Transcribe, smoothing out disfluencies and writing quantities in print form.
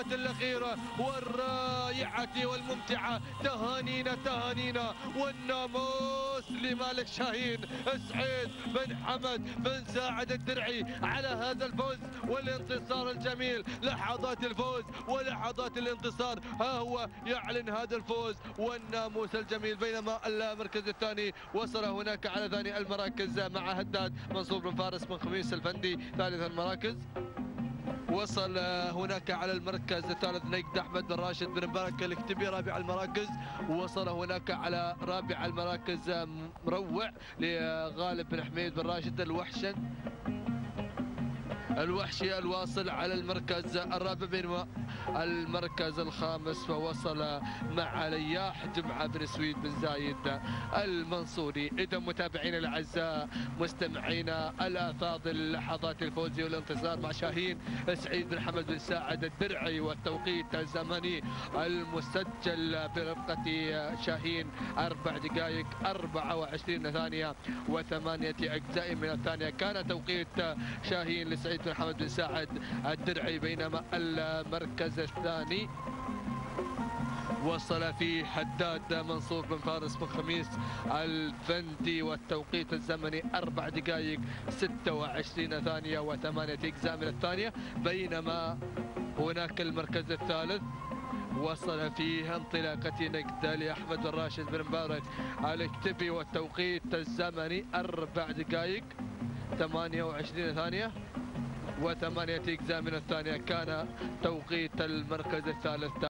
اللحظات الأخيرة والرائعة والممتعة. تهانينا والناموس لمالك شاهين سعيد بن حمد بن ساعد الدرعي على هذا الفوز والانتصار الجميل. لحظات الفوز ولحظات الانتصار، ها هو يعلن هذا الفوز والناموس الجميل. بينما المركز الثاني وصل هناك على ثاني المراكز مع هداد منصور بن فارس بن خميس الفندي. ثالث المراكز وصل هناك على المركز الثالث نجد احمد بن راشد بن مبارك الكتبي. رابع المراكز وصل هناك على رابع المراكز مروع لغالب بن حميد بن راشد الوحشي الواصل على المركز الرابع. بينما المركز الخامس فوصل مع لياح جمعة بن سويد بن زايد المنصوري. إذا متابعينا الأعزاء مستمعينا الأفاضل، لحظات الفوز والانتصار مع شاهين سعيد بن حمد بن ساعد الدرعي، والتوقيت الزمني المسجل برفقة شاهين 4 دقائق 24 ثانية و8 أجزاء من الثانية. كان توقيت شاهين لسعيد بن حمد بن ساعد الدرعي. بينما المركز الثاني وصل فيه هداد منصور بن فارس بن خميس الفندي، والتوقيت الزمني 4 دقائق 26 ثانية و8 أجزاء من الثانية. بينما هناك المركز الثالث وصل فيه انطلاقة نجد لأحمد بن راشد بن مبارك الكتبي، والتوقيت الزمني 4 دقائق 28 ثانية و8 أجزاء من الثانية. كان توقيت المركز الثالث